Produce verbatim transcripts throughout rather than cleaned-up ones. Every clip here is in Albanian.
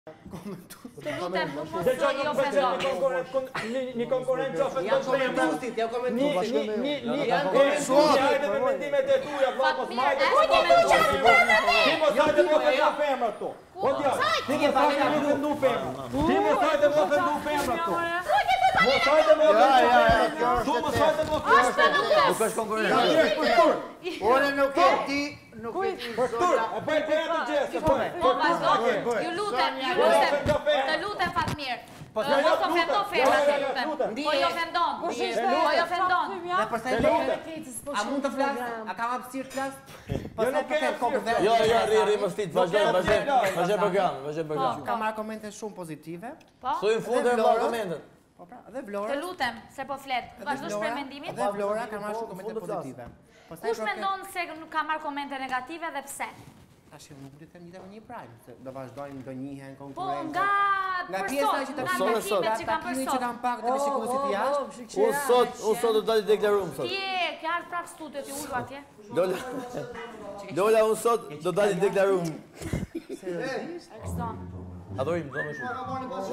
Të lutem, nuk mos i ofendon. Një konkurrent që ofendon komentusit, ja komentusit. Hajde me mendimet e tuja, vlla, mos majte. Ti mos hajde me ofendu femra këtu. O djalë, ti mos hajde me ofendu femra. Ti mos hajde me ofendu femra këtu. Mos hajde me ofendu femra. Tu mos hajde me ofendu femra. Nuk është konkurrent. Ore nuk e ti, nuk e ti Për tur, e bëj për atë gjë, se bëj. Po vazhdo. Ju lutem, ju lutem. Të lutem Fatmir. Mos ofendo femra, të lutem. Po i ofendon. Po i ofendon. Dhe përsa i a mund të flas? A kam hapësirë të flas? Jo nuk ke kokë. Jo, jo, rri, rri më stit, vazhdoj, vazhdoj. Vazhdoj program, vazhdoj program. Kam marrë komente shumë pozitive. Po. Thuaj në fund e marr komentet. Po pra, dhe Vlora. Të lutem, se po flet. Vazhdo shpreh mendimin. Dhe Vlora ka marrë shumë komente pozitive. Kush mendon se nuk ka marrë komente negative dhe pse? Tash nuk do të them gjithë një prime, se do vazhdojmë ndonjëherë Po konkurrencë. nga pjesa që nga të takimet që kanë për që sot. kanë pak të shikuesit jashtë. Unë sot, unë sot do dalë deklaruar sot. Ti e ke ardhur prap studio ti ulu atje. Dola. Dola unë sot do dalë deklaruar. Ekson. Adhurim, do më shumë.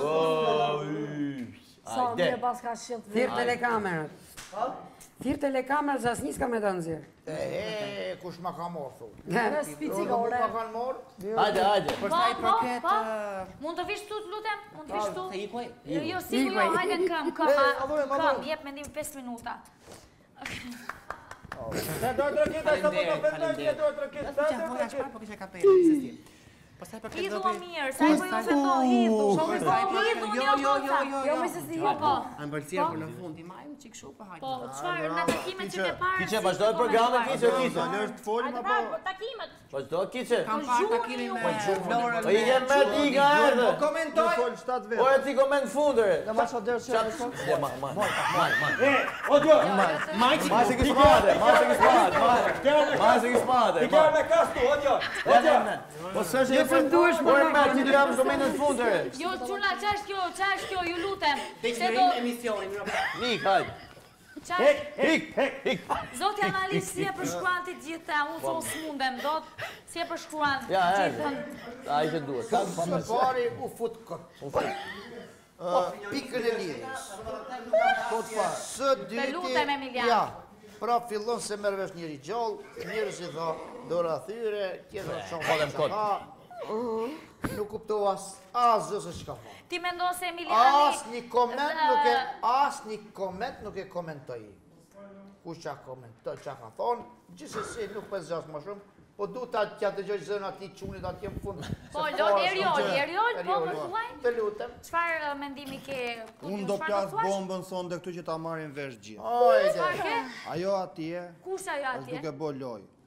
Sa mirë pas ka shilt. Thirr telekamerën. Thirr telekamerën se asnjë s'ka me ta nxjerr. E, kush ma ka morë, thu? Në spicikore. Ma kanë morë? Hajde, hajde. Për sa i përket Mund të vish këtu, lutem? Mund të vish këtu? Se ikuaj. Jo, si jo, hajde në këm, këm, këm, jep mendim pesë minuta. Ne do të rëkita, sa po të ofendoj, ne do të rëkita, sa Ja, të voja rëkita. çfarë po kisha kapelë, se si. Pastaj për këtë Hidhu do më mirë, sa i po ju ofendoj, hidhu. Hidhu, një Jo, jo, jo, jo. Jo, më se si Po, po. Ambëlsirë për në fund, i majmë çik kështu po hajde. Po, çfarë në takimet që ke parë? Kiçe vazhdoj programin, kiçe, kiçe. Lërë të folim Hajde apo? pra, po takimet. Vazhdo, kiçe. Kam parë takimin me Florën. Po i jem me ti nga erdhe. Komentoj. Fol shtat vetë. Ore ti koment fundere. Dhe ma qa derë që e shko? Ja, ma, ma, ma, ma, ma. E, o djo, Ma se ki spade, ma se ki spade, ma se ki spade. ti kërë me kastu, o djo. Ja, ne, ne. Po s'është e funduesh më me ti do jam komentën fundere. Jo, çuna, ç'është kjo, ç'është kjo, ju lutem. Te Se do që emisionin. Nik, hajde. ç'është Hik, hik. Zoti analist si e përshkruan ti gjithë, unë thon s'mundem dot. Si e përshkruan Ja, gjithën? Ai që duhet. Ka pa Së pari u fut këtë. Pikën e lirës. Po të parë. Së dyti... lutem, Emilian. Ja, pra fillon se merr vesh njëri gjallë, njërës i tha, dora thyre, tjetër shumë Podem kod. Nuk kuptova as zë se shka fa. Ti mendon se Emiliani As një koment nuk e, as një koment nuk e komentoj. Kush qa komentoj, qa ka thonë, gjithsesi nuk për zjasë më shumë, po du ta t'ja të gjojë zënë ati qunit ati më fundë. Po, Lord Eriol, Eriol, po më thuaj? Të lutem. Çfarë mendimi ke? Unë do plas bombën sonde këtu që ta marrin vesh gjithë. Ojde. Çfarë ke? Ajo atje Kush ajo është atje? duke bo loj.